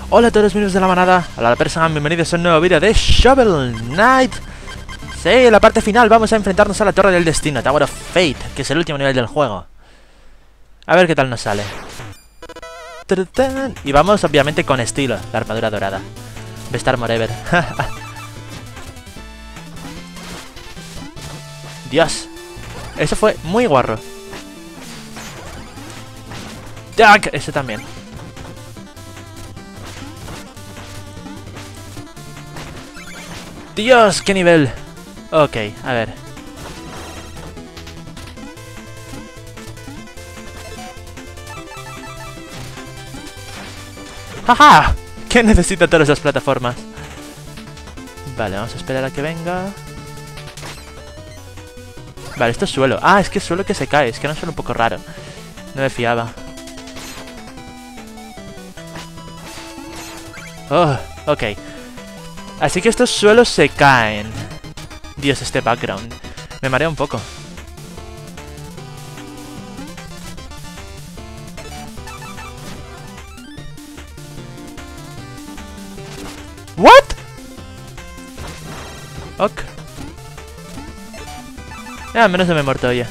Hola a todos los miembros de la manada, a la persona, bienvenidos a un nuevo vídeo de Shovel Knight. Sí, en la parte final vamos a enfrentarnos a la Torre del Destino, Tower of Fate, que es el último nivel del juego. A ver qué tal nos sale. Y vamos obviamente con estilo, la armadura dorada. Best Armor Ever. Dios, eso fue muy guarro. Jack, ese también. Dios, qué nivel. Ok, a ver. ¡Jaja! ¿Qué necesita todas esas plataformas? Vale, vamos a esperar a que venga. Vale, esto es suelo. Ah, es que es suelo que se cae. Es que no suena un poco raro. No me fiaba. Oh, ok. Así que estos suelos se caen. Dios, este background. Me marea un poco. ¿What? Ok. Al menos no me he muerto ya.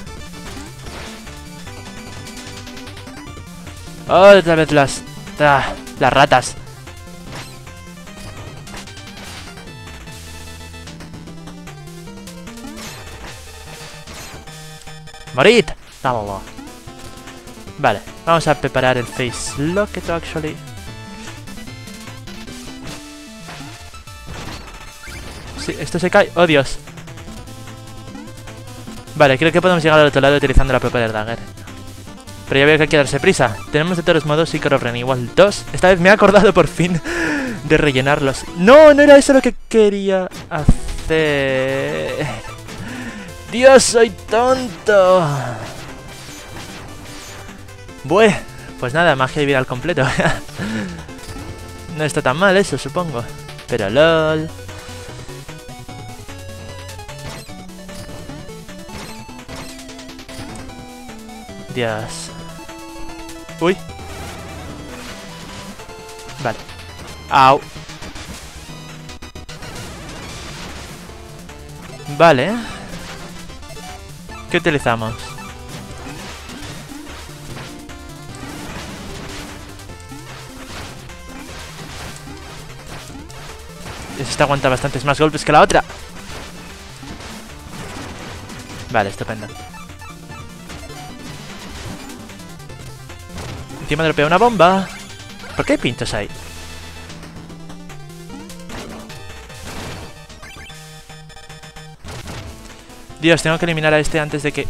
Oh, otra vez las ratas. ¡Morid! Vale, vamos a preparar el face locket actually. Sí, esto se cae. ¡Oh, Dios! Vale, creo que podemos llegar al otro lado utilizando la Propeller Dagger. Pero ya veo que hay que darse prisa. Tenemos de todos modos Seeker of Renewal 2. Esta vez me he acordado por fin de rellenarlos. ¡No! No era eso lo que quería hacer. ¡Dios, soy tonto! Bueh, pues nada, magia y vida al completo. No está tan mal eso, supongo. Pero lol. Dios. Uy. Vale. Au. Vale. ¿Qué utilizamos? Esta aguanta bastantes más golpes que la otra. Vale, estupendo. Encima dropea una bomba. ¿Por qué hay pinchos ahí? Dios, tengo que eliminar a este antes de que...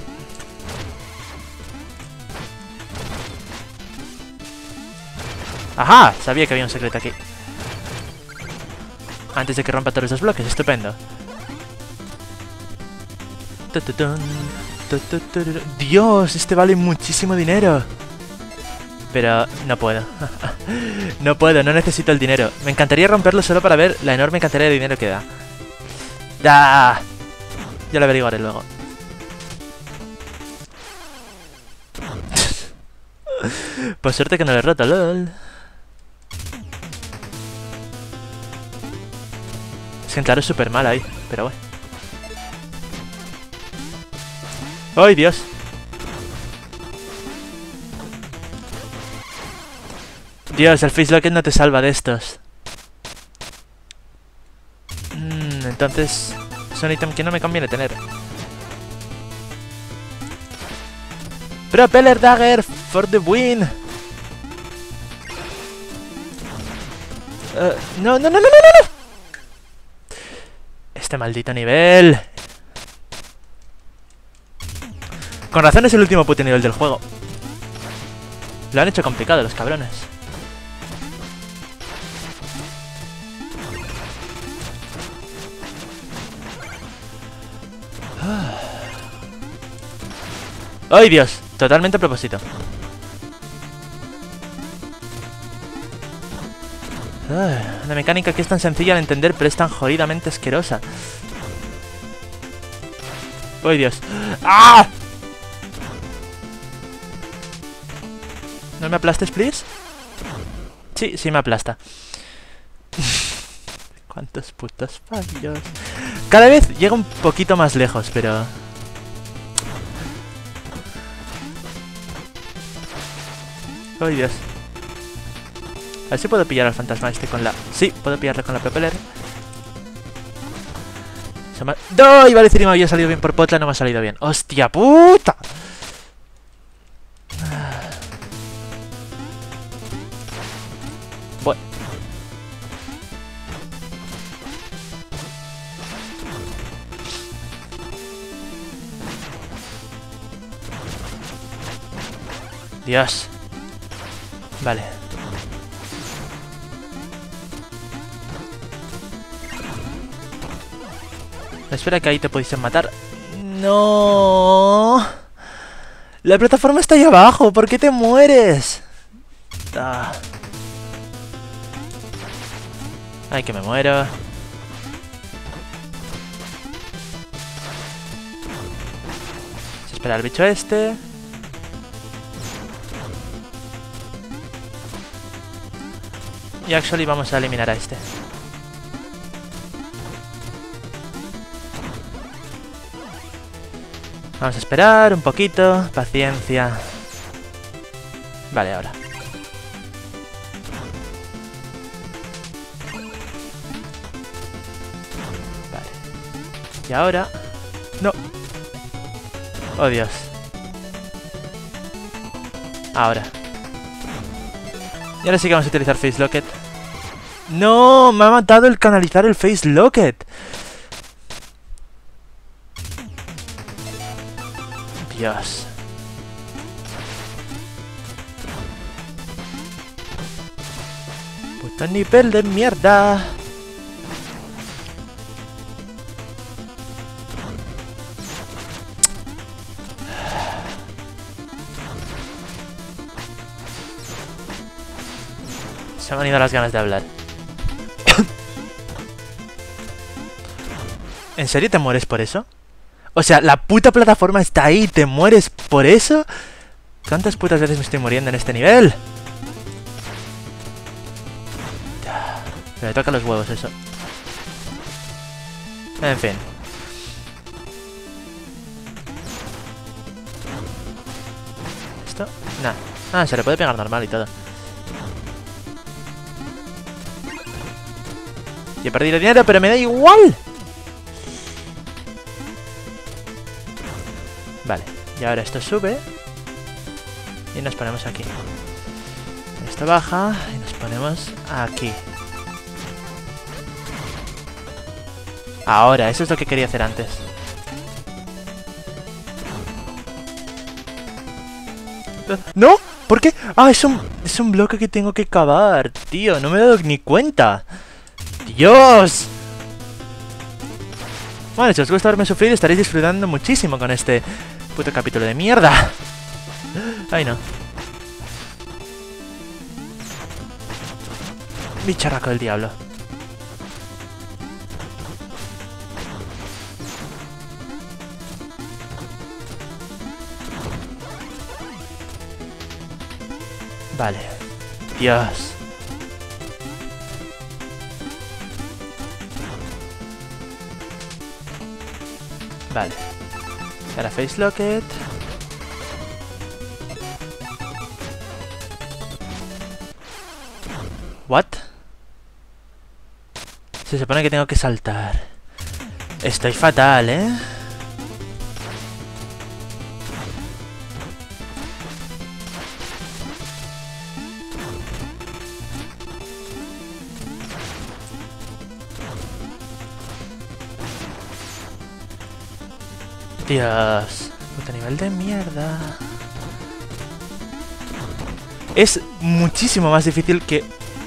¡Ajá! Sabía que había un secreto aquí. Antes de que rompa todos esos bloques, estupendo. Dios, este vale muchísimo dinero. Pero no puedo. No puedo, no necesito el dinero. Me encantaría romperlo solo para ver la enorme cantidad de dinero que da. ¡Ah! Ya lo averiguaré luego. Por suerte que no lo he roto, lol. Es que entrar es súper mal ahí, pero bueno. ¡Ay, Dios! Dios, el face locket no te salva de estos. Entonces... es un ítem que no me conviene tener. Propeller Dagger for the win. No, no, no, no, no, no. Este maldito nivel. Con razón es el último puto nivel del juego. Lo han hecho complicado los cabrones. ¡Ay, Dios! Totalmente a propósito. La mecánica que es tan sencilla de entender, pero es tan jodidamente asquerosa. ¡Ay, Dios! ¡Ah! ¿No me aplastes, please? Sí, sí me aplasta. Cuántos putos fallos. Cada vez llega un poquito más lejos, pero... ¡Ay, Dios! A ver si puedo pillar al fantasma este con la... Sí, puedo pillarle con la propeller. ¡No! Iba a decir que me había salido bien por potla, no me ha salido bien. ¡Hostia puta! Bueno. Dios. Vale. Espera, que ahí te pudiesen matar. ¡No! La plataforma está ahí abajo. ¿Por qué te mueres? Ah. Ay, que me muero. Se espera el bicho este. Y actually vamos a eliminar a este. Vamos a esperar un poquito. Paciencia. Vale, ahora. Vale. Y ahora... ¡No! ¡Oh, Dios! Ahora. Y ahora sí que vamos a utilizar Face Locket. ¡No! Me ha matado el canalizar el Face Locket. Dios. Puto nivel de mierda. Se me han ido las ganas de hablar. ¿En serio te mueres por eso? O sea, la puta plataforma está ahí, ¿te mueres por eso? ¿Cuántas putas veces me estoy muriendo en este nivel? Me toca los huevos eso. En fin. ¿Esto? Nada. Ah, se le puede pegar normal y todo. Y he perdido dinero, pero me da igual. Vale, y ahora esto sube. Y nos ponemos aquí. Esto baja y nos ponemos aquí. Ahora, eso es lo que quería hacer antes. ¿No? ¿Por qué? Ah, es un bloque que tengo que cavar, tío. No me he dado ni cuenta. ¡Dios! Bueno, si os gusta verme sufrir, estaréis disfrutando muchísimo con este puto capítulo de mierda. Ay, no. Bicharraco del diablo. Vale. Dios. Vale. Ahora Face Locket. ¿What? Se supone que tengo que saltar. Estoy fatal, ¿eh? Dios, puto nivel de mierda. Es muchísimo más difícil que...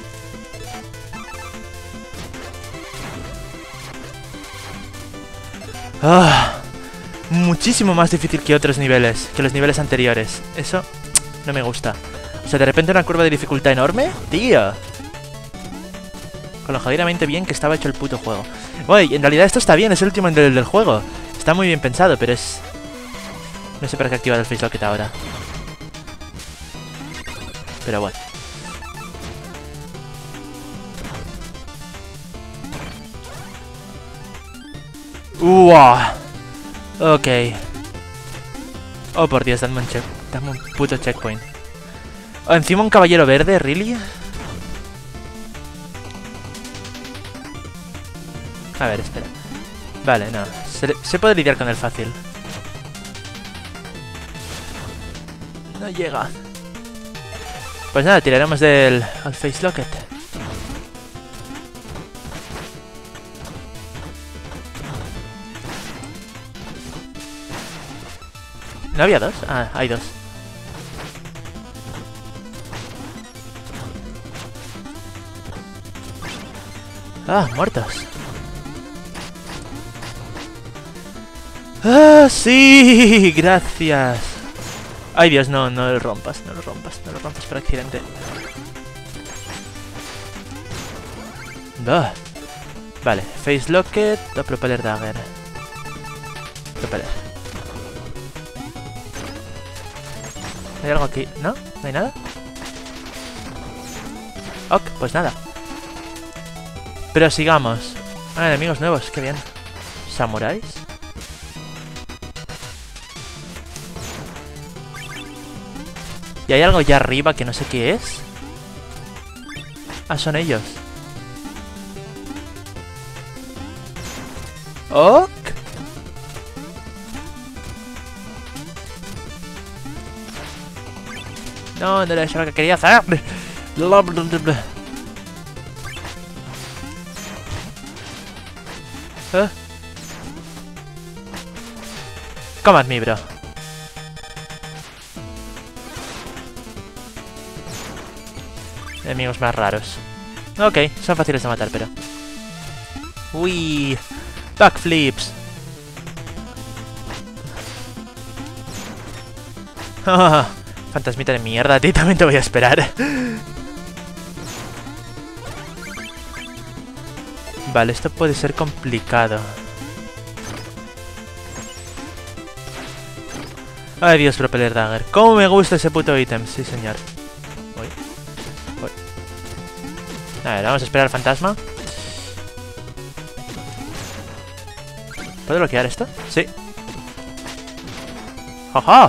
muchísimo más difícil que otros niveles, que los niveles anteriores. Eso no me gusta. O sea, de repente una curva de dificultad enorme, tío. Con lo jodidamente bien que estaba hecho el puto juego. Bueno, en realidad esto está bien, es el último nivel del juego. Está muy bien pensado, pero es... No sé para qué activar el Face Locket ahora. Pero bueno. ¡Uah! Ok. Oh, por Dios, dame un puto checkpoint. Oh, encima un caballero verde, ¿really? A ver, espera. Vale, no. Se puede lidiar con el fácil. No llega. Pues nada, tiraremos del Face Locket. ¿No había dos? Ah, hay dos. Ah, muertos. ¡Ah, sí! Gracias. Ay, Dios, no lo rompas, no lo rompas por accidente. Ah. Vale, Face Locket o Propeller Dagger. Propeller. ¿Hay algo aquí? ¿No? ¿No hay nada? Ok, pues nada. Pero sigamos. Ah, enemigos nuevos, qué bien. ¿Samuráis? Y hay algo allá arriba que no sé qué es. Ah, son ellos. Ok. No era eso lo que quería hacer. Come at me, bro. Enemigos más raros. Ok, son fáciles de matar, pero... Uy, backflips. Oh, fantasmita de mierda, a ti también te voy a esperar. Vale, esto puede ser complicado. Ay, Dios, Propeller Dagger. ¿Cómo me gusta ese puto ítem? Sí, señor. Uy. Uy. A ver, vamos a esperar al fantasma. ¿Puedo bloquear esto? Sí. ¡Ajá!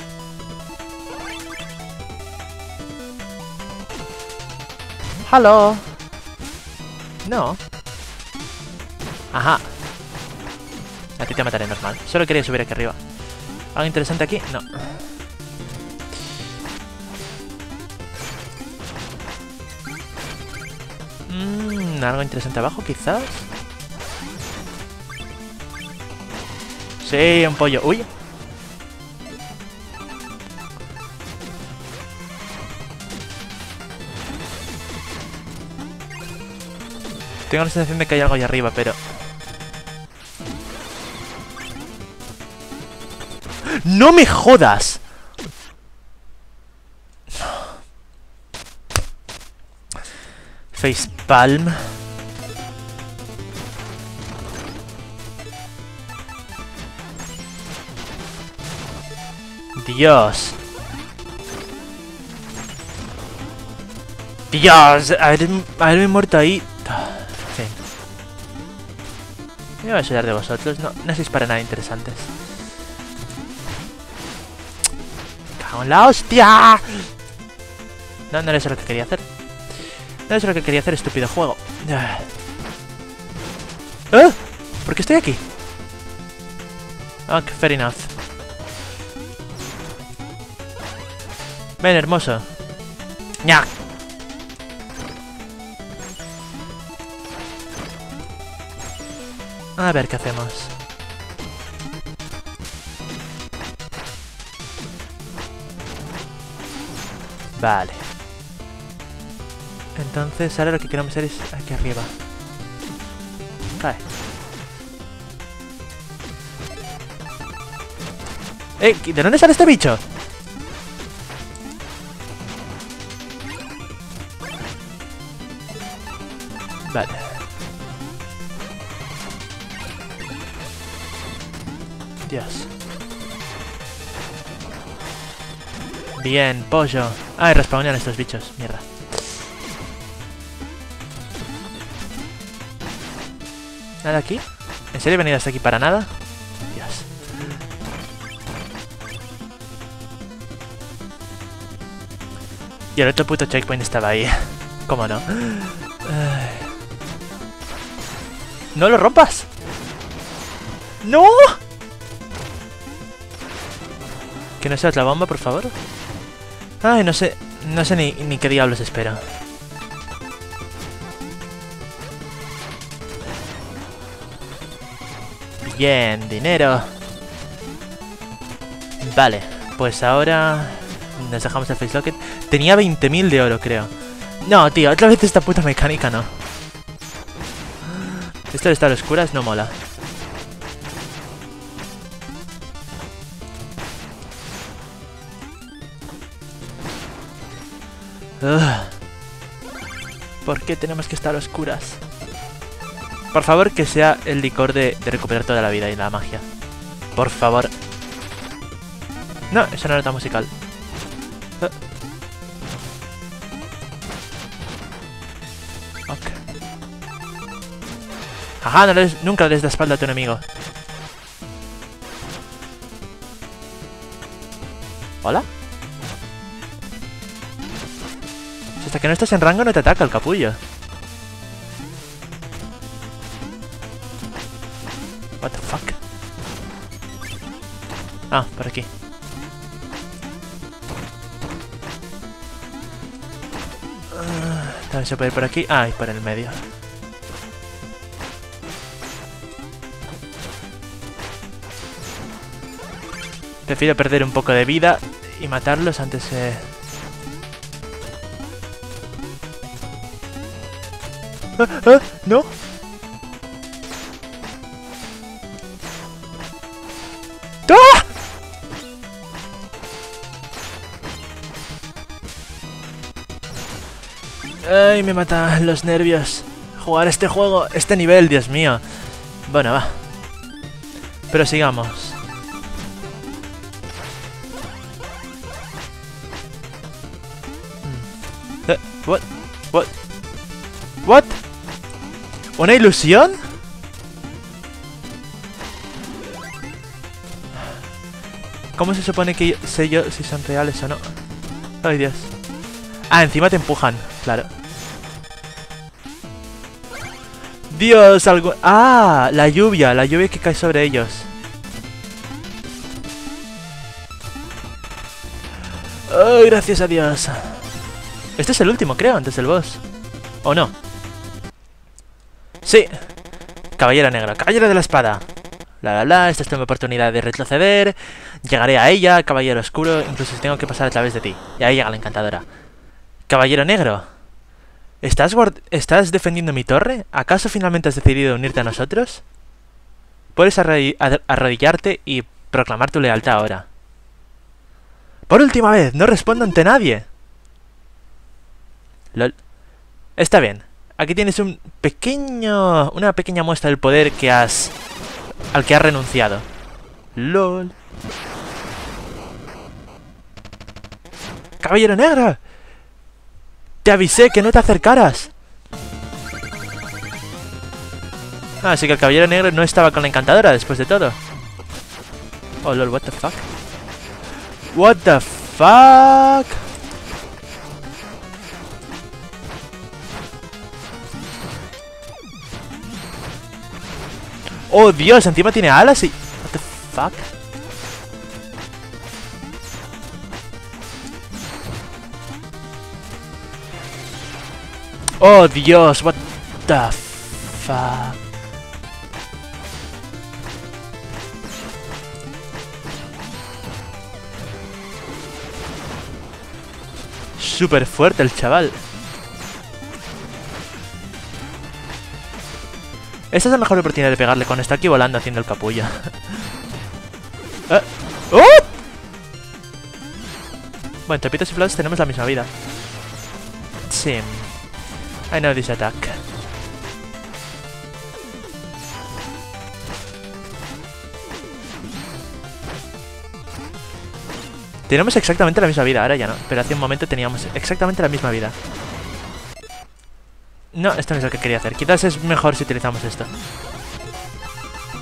¡Halo! No. Ajá. A ti te mataré normal. Solo quería subir aquí arriba. ¿Algo interesante aquí? No. ¿Algo interesante abajo, quizás? Sí, un pollo. ¡Uy! Tengo la sensación de que hay algo ahí arriba, pero... ¡No me jodas! Facepalm. Dios. Dios, haberme muerto ahí. Sí. Me voy a ayudar de vosotros. No sois para nada interesantes. ¡Cago en la hostia! No era eso lo que quería hacer. No era eso lo que quería hacer, estúpido juego. ¿Ah? ¿Por qué estoy aquí? Ok, fair enough. Ven, hermoso. ¡Ña! A ver qué hacemos. Vale. Entonces ahora lo que queremos hacer es aquí arriba. Cae. ¿De dónde sale este bicho? Vale. Dios. Bien, pollo. Ah, y respawnean estos bichos. Mierda. ¿Nada aquí? ¿En serio he venido hasta aquí para nada? Dios. Y el otro puto checkpoint estaba ahí. ¿Cómo no? ¡No lo rompas! ¡No! Que no sea otra bomba, por favor. Ay, no sé ni qué diablos espero. Bien, dinero. Vale, pues ahora nos dejamos el face locket. Tenía 20.000 de oro, creo. No, tío, otra vez esta puta mecánica no. Esto de estar a oscuras no mola. ¿Por qué tenemos que estar a oscuras? Por favor, que sea el licor de recuperar toda la vida y la magia. Por favor. No, esa no era nota musical. Ok. Ajá, nunca le des la espalda a tu enemigo. ¿Hola? Hasta que no estás en rango no te ataca el capullo. What the fuck? Ah, por aquí. También se puede ir por aquí. Ah, y por el medio. Prefiero perder un poco de vida y matarlos antes de... ¡No! ¡Ah! Ay, me matan los nervios. Jugar este juego, este nivel, Dios mío. Bueno, va. Pero sigamos. What? ¿Una ilusión? ¿Cómo se supone que sé yo si son reales o no? Ay, Dios. Ah, encima te empujan, claro. Dios, algo... Ah, la lluvia que cae sobre ellos. Ay, gracias a Dios. Este es el último, creo, antes del boss. ¿O no? Sí. Caballero negro, caballero de la espada. Esta es tu oportunidad de retroceder. Llegaré a ella, caballero oscuro, incluso si tengo que pasar a través de ti. Y ahí llega la encantadora. Caballero negro. ¿Estás defendiendo mi torre? ¿Acaso finalmente has decidido unirte a nosotros? Puedes arrodillarte y proclamar tu lealtad ahora. Por última vez, no respondo ante nadie. LOL. Está bien. Aquí tienes una pequeña muestra del poder al que has renunciado. LOL. ¡Caballero negro! ¡Te avisé que no te acercaras! Ah, así que el caballero negro no estaba con la encantadora después de todo. Oh, lol, what the fuck? What the fuck? Oh, Dios, encima tiene alas y... What the fuck? Oh, Dios, what the fuck? Súper fuerte el chaval. Esta es la mejor oportunidad de pegarle cuando está aquí volando haciendo el capullo. ¡Oh! Bueno, entre pitos y flautas tenemos la misma vida. Sí. I know this attack. Tenemos exactamente la misma vida, ahora ya no. Pero hace un momento teníamos exactamente la misma vida. No, esto no es lo que quería hacer. Quizás es mejor si utilizamos esto.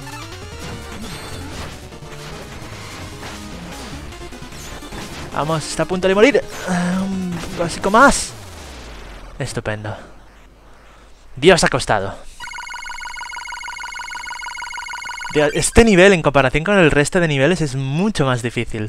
Vamos, está a punto de morir. Un básico más. Estupendo. Dios, ha costado. Dios, este nivel, en comparación con el resto de niveles, es mucho más difícil.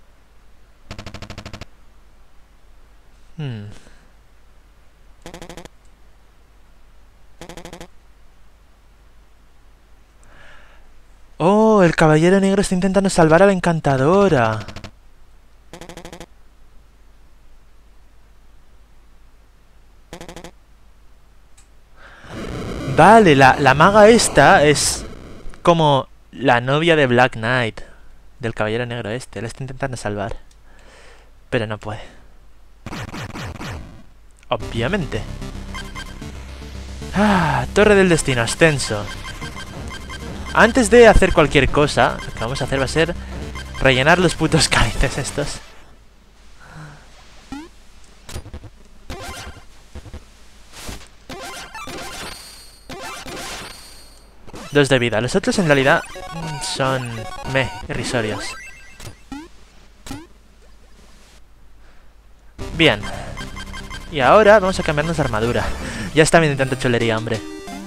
Oh, el caballero negro está intentando salvar a la encantadora. Vale, la maga esta es como la novia de Black Knight, del caballero negro este. La está intentando salvar, pero no puede. Obviamente. Ah, Torre del Destino, ascenso. Antes de hacer cualquier cosa, lo que vamos a hacer va a ser rellenar los putos cálices estos. Dos de vida. Los otros en realidad son irrisorios. Bien. Y ahora vamos a cambiarnos de armadura. Ya está bien de tanta cholería, hombre.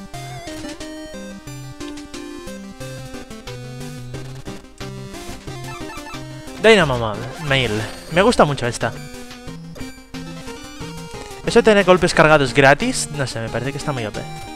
Dynamo Mail. Me gusta mucho esta. Eso de tener golpes cargados gratis, no sé, me parece que está muy OP.